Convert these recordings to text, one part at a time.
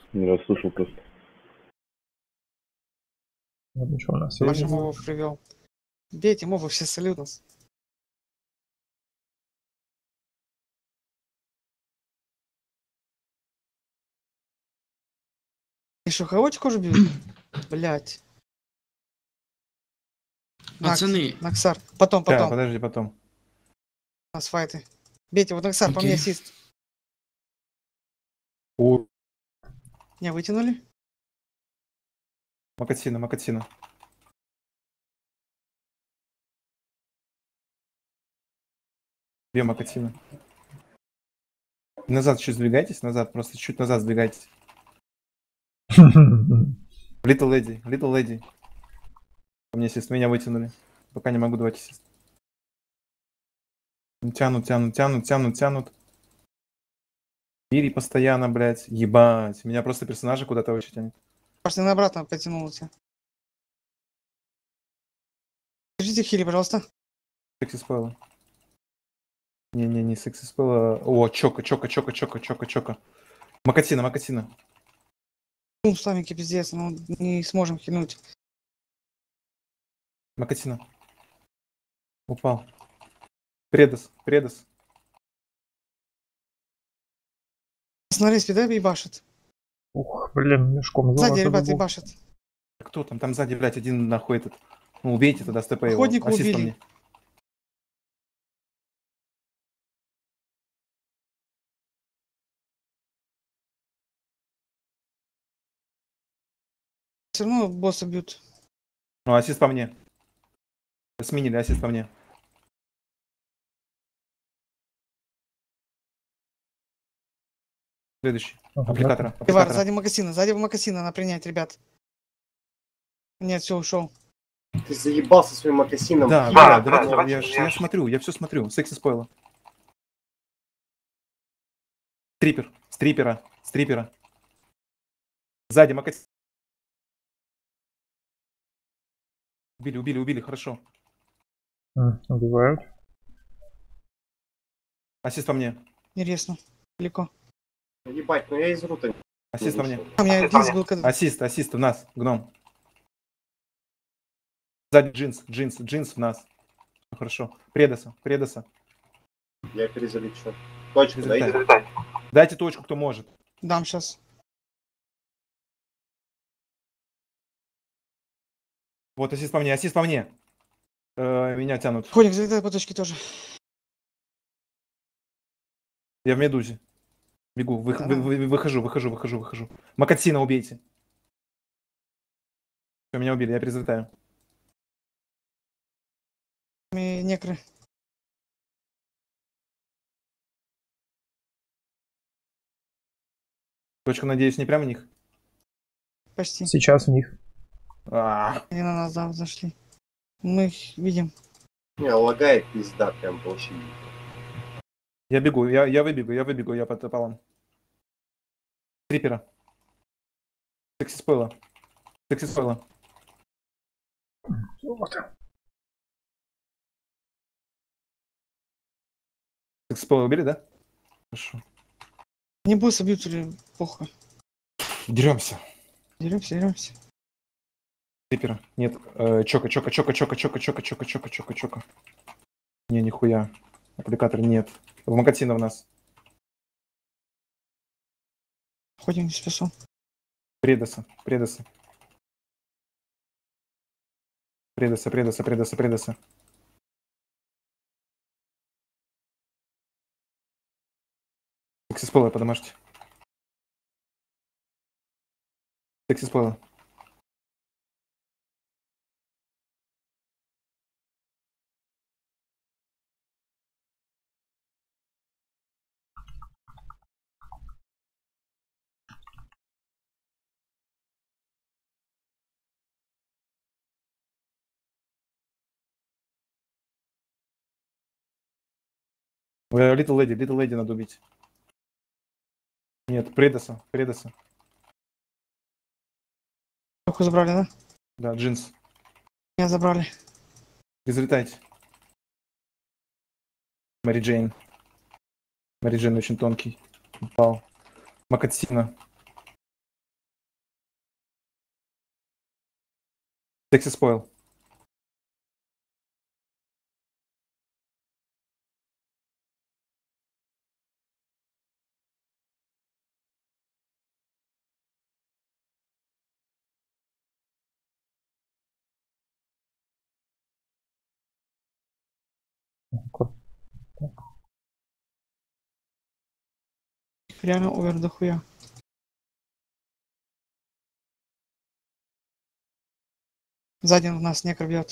Не расслышал просто. Вот ничего, у нас Паша есть. мобов привел. Бейте мобов, все салют нас. И что, хаотику уже бьют? Блять. Пацаны. Наксар. Потом. Да, подожди, потом. У нас файты. Бейте, вот Наксар, по Окей. мне ассист. О, Не вытянули? Макатина, Макатина. Две Макатина. Назад чуть сдвигайтесь, назад, просто чуть назад сдвигайтесь. Little Lady. По мне ассист, меня вытянули. Пока не могу давать ассист. Тянут. Ири постоянно, блядь. Ебать. Меня просто персонажи куда-то вообще тянет. Паш, ты на обратно потянул тебя. Держите хили, пожалуйста. Секси спойла. Не секси спойла. О, чока. Макатина. Бум, славники, пиздец, ну не сможем хильнуть. Макатина. Упал. Предос. Смотри, спида ебашит. Ух, блин, мешком Сзади, золото ребята, забыл. ебашит. Кто там? Там сзади, блядь, один нахуй этот. Ну, убейте тогда СТП его. Охотника Ассист по убили. мне. Все равно босса бьют. Ну, ассист по мне. Сменили, ассист по мне. Следующий. Аппликатора. Ивар, сзади магазина надо принять, ребят. Нет, все, ушел. Ты заебался своим макасином. Да, давайте, я смотрю, я все смотрю. Секси спойла. Стрипера. Сзади макасин. Убили, хорошо. Убивают. Ассист по мне. Интересно. Далеко. Ебать, ну я из рута. Ассист по мне. У меня близ был когда. Ассист в нас, гном. Сзади джинс в нас. Хорошо. Предоса. Я перезалечу. Точку, Результат. дайте. Дайте точку, кто может. Дам сейчас. Вот ассист по мне. Меня тянут. Ходик, залетай по точке тоже. Я в медузе. Бегу. Выхожу. Макатсина убейте. Все, меня убили, я перезалетаю. Некры. Точка, надеюсь, не прямо в них? Почти. Сейчас в них. Они на нас, да, зашли. Мы их видим. Не, лагает пизда, прям вообще. Я бегу, я выбегу, я под опалом. Трипера. Секси спойла. Секси спойла убили, да? Хорошо. Не босса бьют или похуй. Деремся. Деремся. Трипера. Нет. Чока. Не, нихуя. Аппликатор нет. В Макатина у нас. Ходим с песом. Предоса. Секси спойла, подомажьте. Секси спойла. Little Lady надо убить. Нет, Предоса. Похуй забрали, да? Да, джинс. Меня забрали. Излетайте. Мэри Джейн очень тонкий. Упал. Макатсина. Секси спойл. Реально овер дохуя. Сзади у нас некр бьет.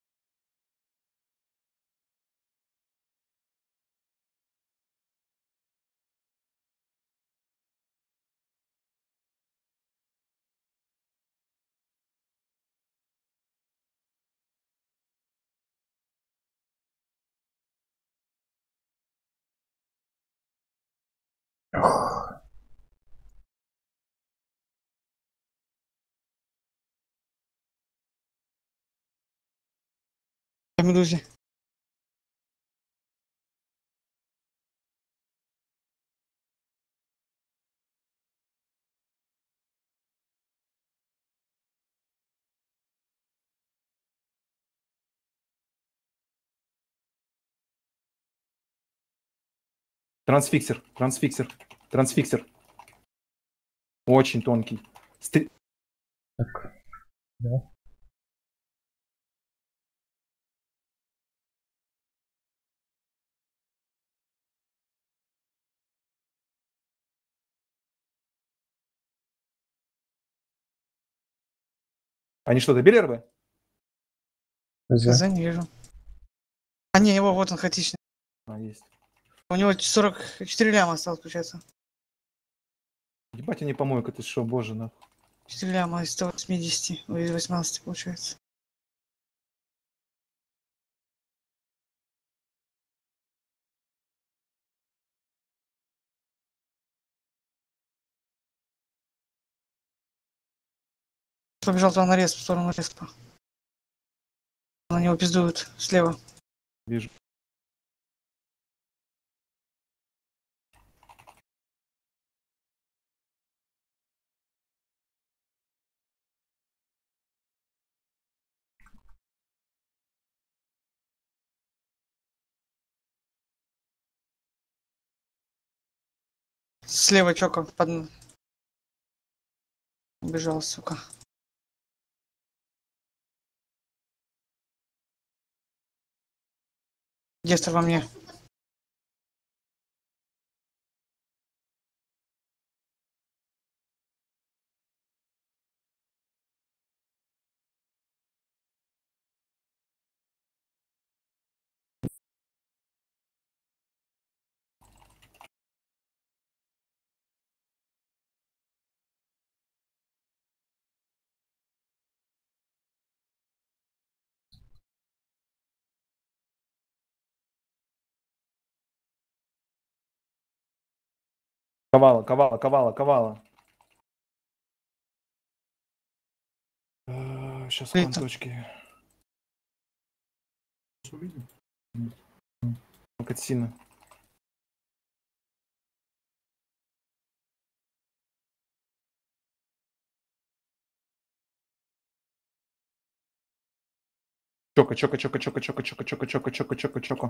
По медузе. Трансфиксер, трансфиксер, трансфиксер. Очень тонкий. Так. Да. Они что, добили РБ? ХЗ. Хз, не вижу. А не, его вот он хаотичный. А, есть. У него 44 ляма осталось, получается. Ебать, они помойка, ты что, боже, нахуй. 4 ляма из 180, ой, из 18 получается. Побежал туда на респ, в сторону респа. На него пиздуют слева. Вижу. Слева чока под... Убежал, сука. Дестер во мне. Ковала, ковала, ковала, ковала. Сейчас Плита. кон точки. Катсина. Чока, чока, чока, чока, чока, чока, чока, чока, чока, чока, чока.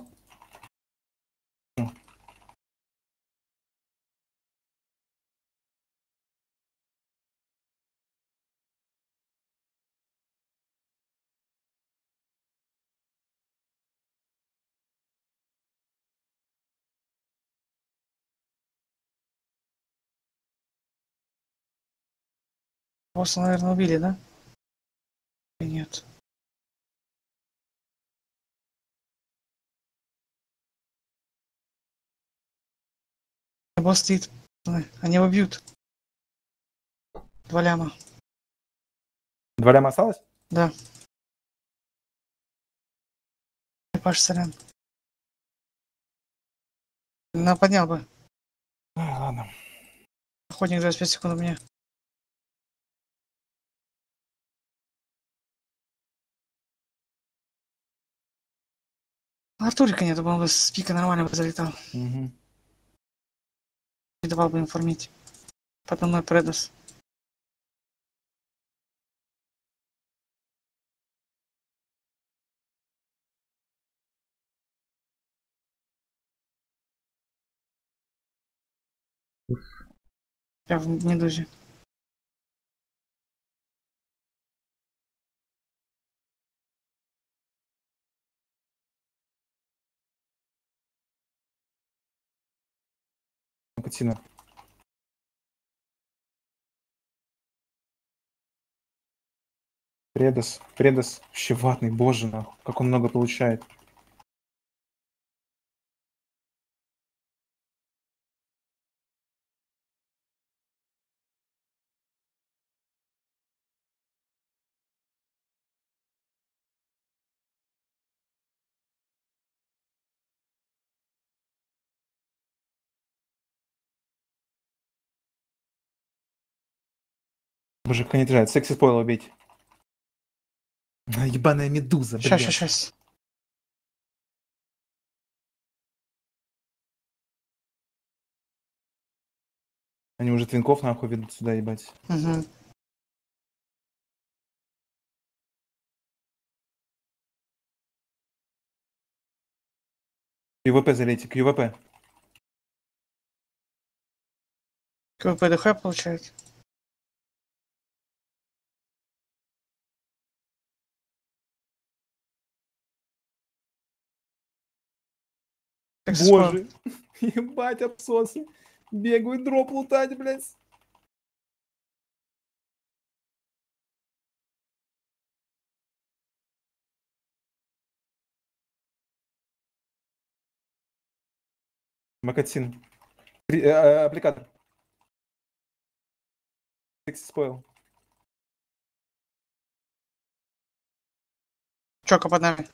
Босса, наверное, убили, да? Или нет? Босс стоит. Они его бьют. 2 ляма. 2 ляма осталось? Да. Паш, сорян. На, поднял бы. Ладно. Охотник 25 секунд у меня. Артурика нету, он бы с пика нормально бы залетал. Угу. Не давал бы информить. Потом мой предос. Я в медузе. Макатина. Предос. Предос. Вообще ватный, боже, нахуй. Как он много получает. Боже, как они отражают. Секси спойл убить. Ебаная медуза, блядь. Сейчас. Они уже твинков нахуй ведут сюда, ебать. Угу. ЮВП залейте, к ЮВП. КВП получает. Боже. Ебать, обсосы. Бегают дроп лутать, блядь. Макатин. Аппликатор. Секси спойл. Чока под нами.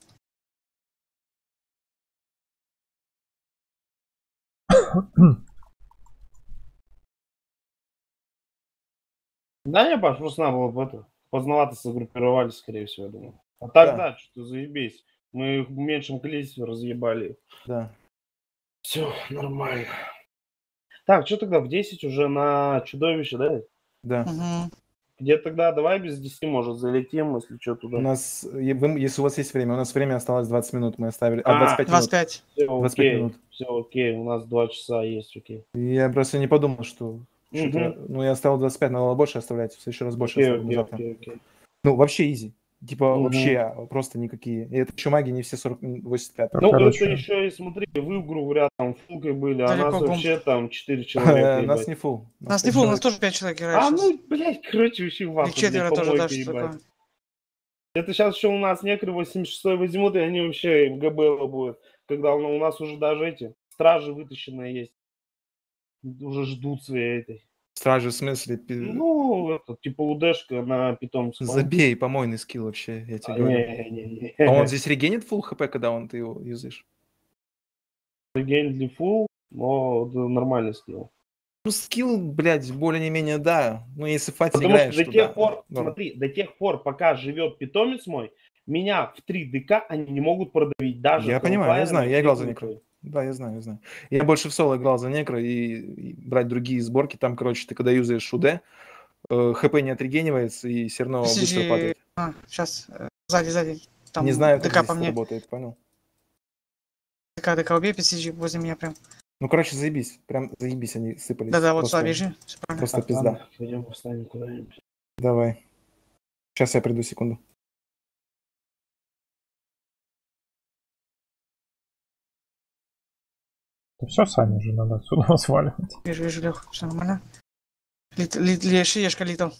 Да, не, Паш, просто надо было бы это. Поздновато сгруппировались, скорее всего, я думаю. А так, да, что заебись. Мы их в меньшем количестве разъебали. Да. Все нормально. Так, что тогда в 10 уже на чудовище, да? Да. Угу. Где тогда давай без 10, может, залетим, если что, туда. У нас, если у вас есть время, у нас время осталось 20 минут, мы оставили. 25 минут. 25. Все 25 окей, минут. все окей, у нас 2 часа есть, окей. Я просто не подумал, что... Что-то, ну, я оставил 25, надо было больше оставлять, в следующий раз больше оставлю завтра. Окей. Ну, вообще изи. Типа, вообще просто никакие. И это еще маги не все 85. Ну, Короче. это еще и смотри, вы, грубо говоря, там фулкой были, а Далеко нас гум. вообще там 4 человека. Нас ебать. не фул. Нас не фул, у нас тоже 5 человек играет. А, сейчас. ну, блядь, короче, вообще в Или 4 тоже, да, что такое. Это сейчас еще у нас некры 86 возьмут, и они вообще в ГБЛ будут. Когда у нас уже даже эти стражи вытащенные есть. Уже ждут своей этой. Стражи в смысле? Ну, это, типа УДшка на питомце. Забей, помойный скилл вообще, я тебе говорю. Не. А он здесь регенит full хп, когда ты его юзаешь? Реген для фул, но это нормальный скилл. Ну, скилл, блядь, более-менее, да. Ну, если в фате Потому играешь, что до то тех да. пор, Норм. смотри, до тех пор, пока живет питомец мой, меня в 3 ДК они не могут продавить даже. Я понимаю, я знаю, я играл за некро. некро. Да, я знаю. Я больше в соло играл за некро и брать другие сборки. Там, короче, ты когда юзаешь УД, ХП не отрегенивается и все равно быстро падает. Сейчас, сзади. Там Не знаю, как ДК здесь по мне. работает, понял? ДК убей, PCG возле меня прям. Ну, короче, заебись. Прям заебись они сыпались. Да-да, вот Просто- сюда бежи. Всё правильно. Просто пизда. Пойдем поставим куда-нибудь. Давай. Сейчас я приду, секунду. Все, Саня, уже надо отсюда сваливать. Вижу, Лех, все нормально. Ешка литал.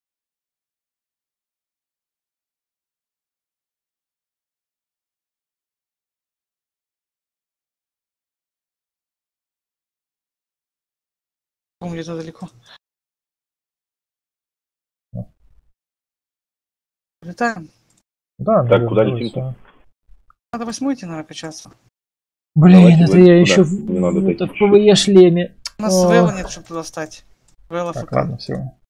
Где-то далеко. Летаем. Да, Так, наверное, куда будет, летим-то? всё. Надо 8 идти, наверное, качаться. Блин, Давайте это давайте я туда. еще Не надо в таких ПВЕ шлеме. У нас О. Вэлла нет, чтобы туда встать. Вэлла Так, ФК. ладно, все.